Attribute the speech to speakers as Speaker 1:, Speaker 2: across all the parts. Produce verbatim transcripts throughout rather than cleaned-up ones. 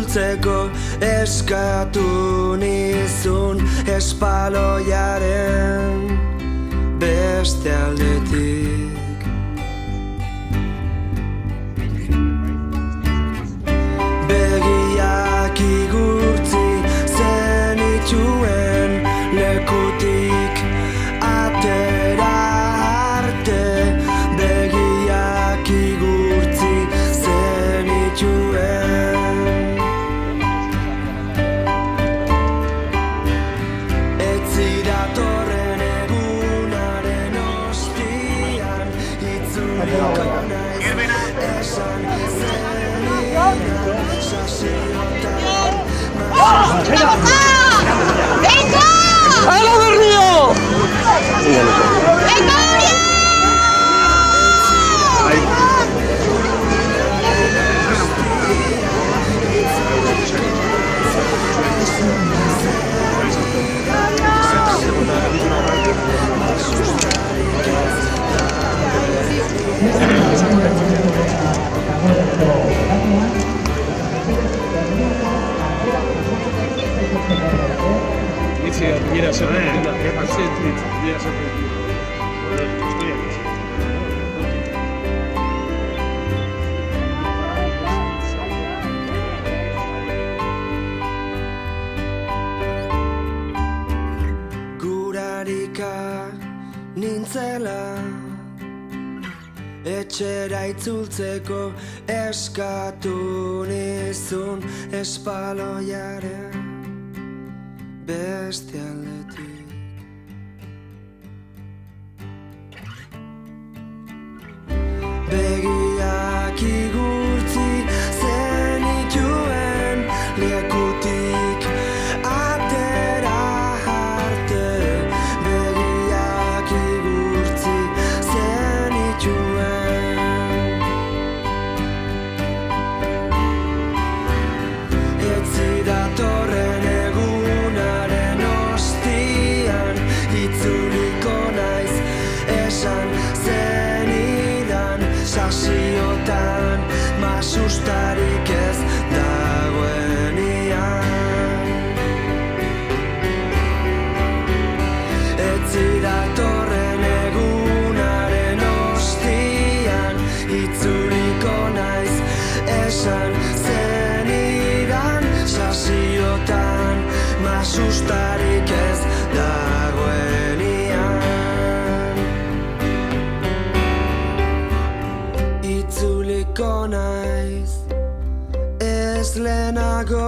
Speaker 1: itzultzeko eskatu nizun espaloiaren beste aldetik. Begiak igurtzi zenituen lekutik atera arte, begiak igurtzi zenituen. Ez ziratorren egunaren ostian itzuliko naiz esan zenidan sasiotan
Speaker 2: ¡Venga!
Speaker 3: ¡Hala Berrio!
Speaker 2: ¡Venga,
Speaker 4: Mira, se ve, mira, se
Speaker 1: Gurarika nintzela etxera itzultzeko eskatu nizun espaloiaren beste aldetik. Begiak igurtzi zenituen lekutik atera arte, begiak igurtzi zenituen. Ez ziratorren egunaren ostian itzuliko naiz esan zenidan sasiotan masustarik ez dagoenian. Ez ziratorren egunaren ostian itzuliko naiz esan zenidan sasiotan masustarik ez dagoenian. Itzuliko naiz ez lehenago,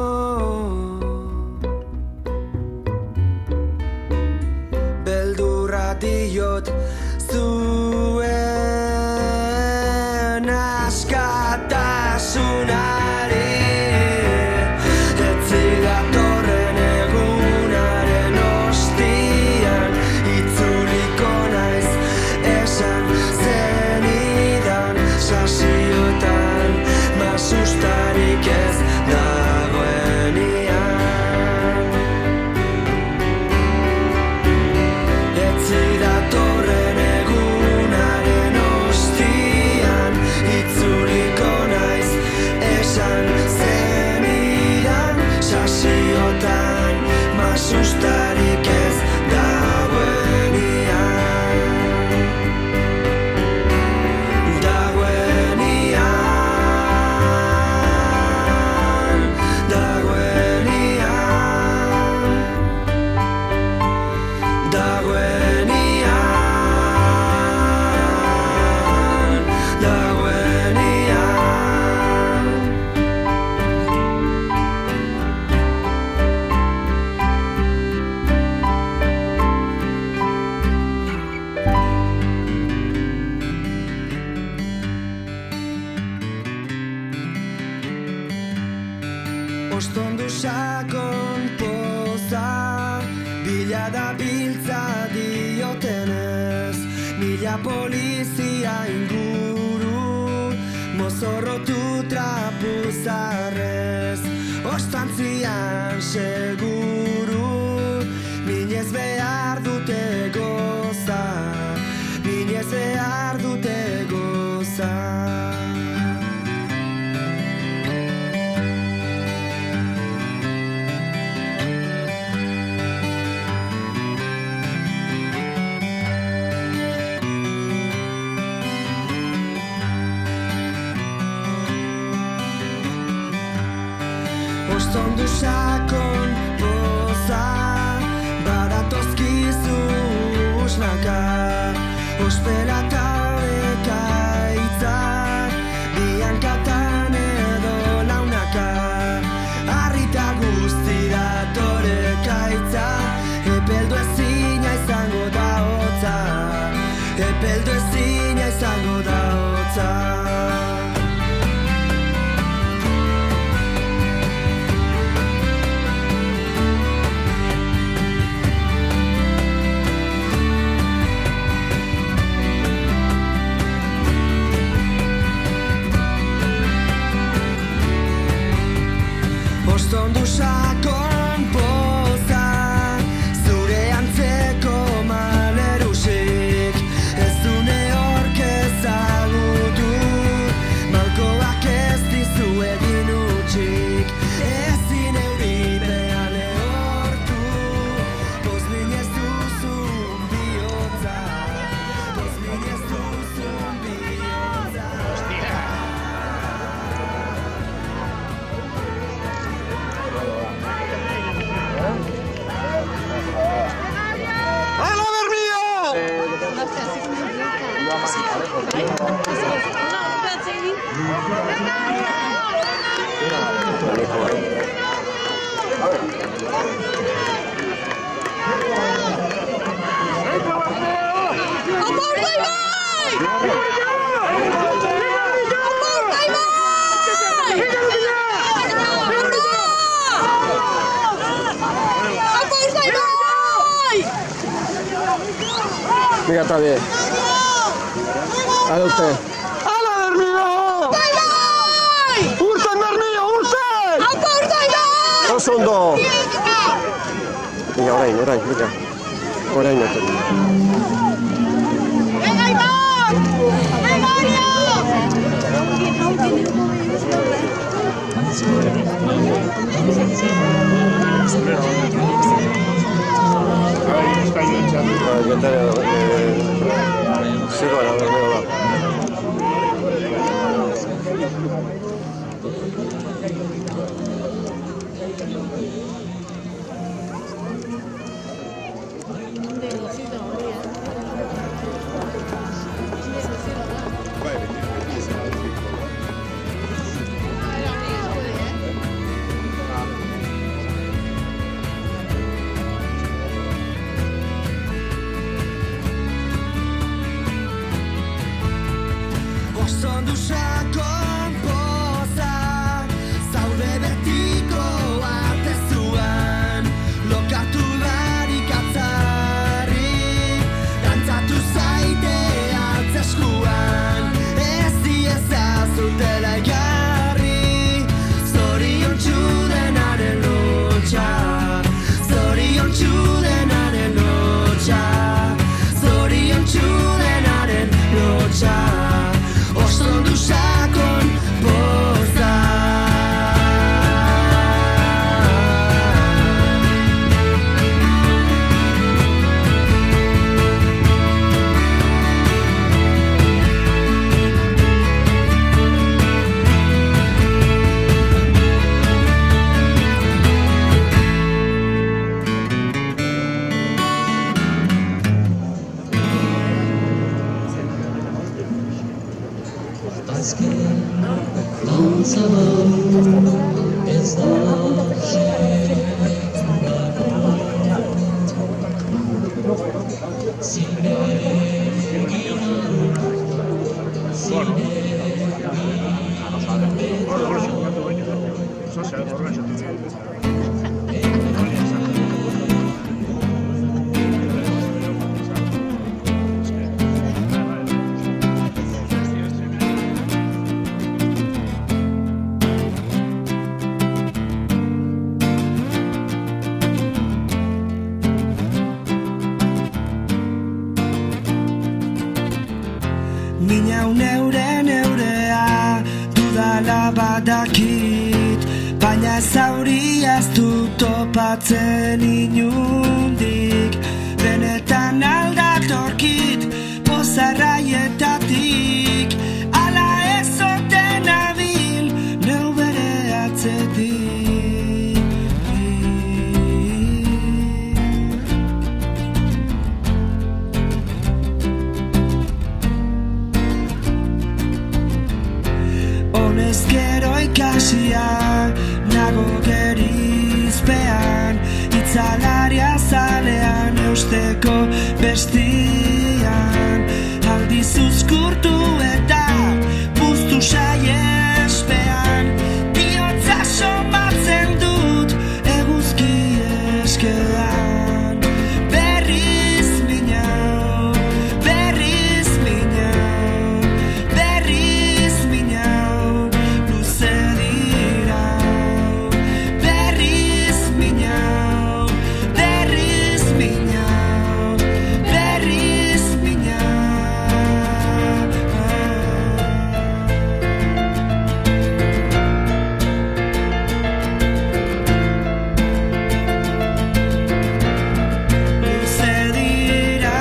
Speaker 1: beldurra diot zuen askatasunari. Ez ziratorren egunaren ostian itzuliko naiz esan zenidan sasiotan masustarik ez dagoenian. Ez ziratorren egunaren ostian itzuliko naiz esan zenidan sasiotan masustarik ez dagoenian. Ostondu sakon poza bila dabiltza diotenez, mila polizia inguru mozorrotu trapuzarrez. Ostantzian seguru minez behar dute goza, minez behar dute goza. Ostondu sakon poza, baratozkizu usnaka, ospela eta bekaitzak, biankatan edo launaka, harrita guzti datore kaitza, epeldu ezina izango da hotza, epeldu ezina izango da hotza. Ostondu sakon poza, zure antzeko malerusik, ez dune hork ezagutu, malkoak ez dizu egin utxik, ezin euripean lehortu, pozmin ez duzun bihotza, pozmin ez duzun bihotza.
Speaker 2: ¡Hala, Bermío!
Speaker 3: Mira, está bien. Dale usted.
Speaker 2: ¡Hala, Bermío! ¡Urten, Bermío, urten! Dos son dos.
Speaker 3: Venga, orain, orain, venga. Orain no tengo.
Speaker 5: ¡Venga, Iván! ¡Venga,
Speaker 3: Yo te sí, bueno, a ver, va.
Speaker 1: Ostondu sakon poza, zaude betiko atezuan, lokatu barik atzarri, dantzatu zaite atzeskuan, ez diezazutela egarri, zoriontsu denaren lotxa, zoriontsu denaren lotxa, zoriontsu denaren lotxa. Ostondu sakon poza. Mina neure neurea dudala badakit, baina zauria ez dut topatzen inundik, benetan aldatorkit pozarraietatik, ala ez oten abil neu bere atzetik. dago gerizpean, itzalaria zalean eusteko bestian. Aldiz uzkurtu eta puztu saiespean, bihotza somatzen dut eguzki eskean. Berriz minau, berriz minau, berriz minau, luze dira. Berriz minau, berriz minau, berriz minau. Luze dira.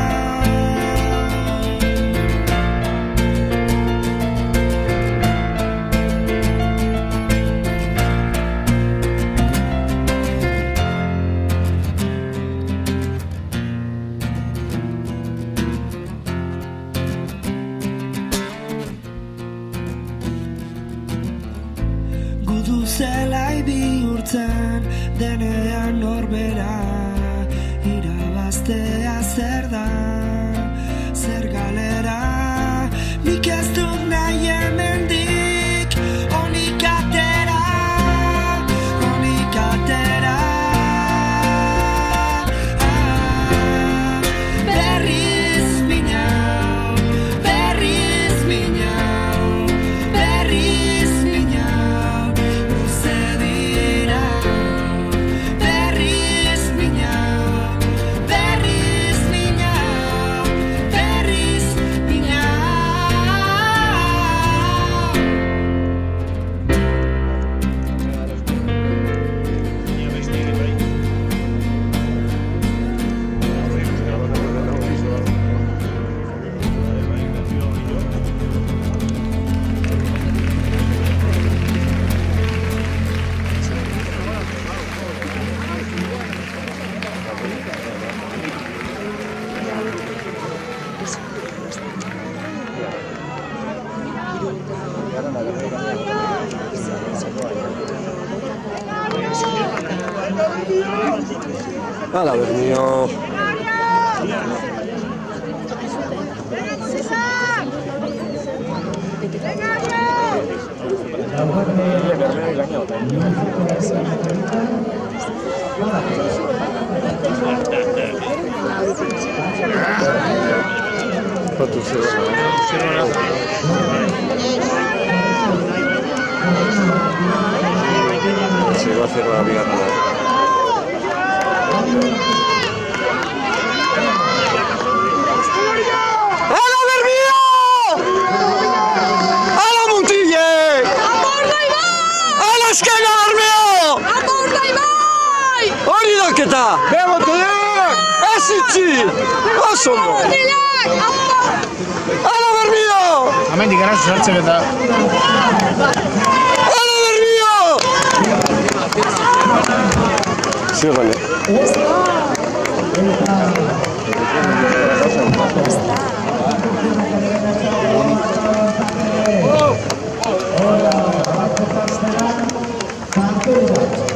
Speaker 1: Gudu zelai bihurtzen denean norbera, irabaztea zer da, zer galera. Nik ez dut nahi hemendik onik atera, onik atera. Ah, berriz minau, berriz minau, berriz minau, luze dira. Berriz minau, berriz minau, berriz minau.
Speaker 3: Hala, Bermio. Foto se va a hacer la bigarra.
Speaker 2: ¡Hala, Bermio! ¡Hala, Montille!
Speaker 5: Apurda Ibai!
Speaker 2: ¡Hala, Eskena, Bermio!
Speaker 5: Apurda Ibai!
Speaker 2: Hori daketa! Begoteak! Ez itxi! Oso ondo!
Speaker 5: Mutilak!
Speaker 2: ¡Hala, Bermio!
Speaker 4: Hemendik arazo sartzen eta
Speaker 2: ¡Hala, Bermio!
Speaker 3: Sí, vale.
Speaker 2: Oh!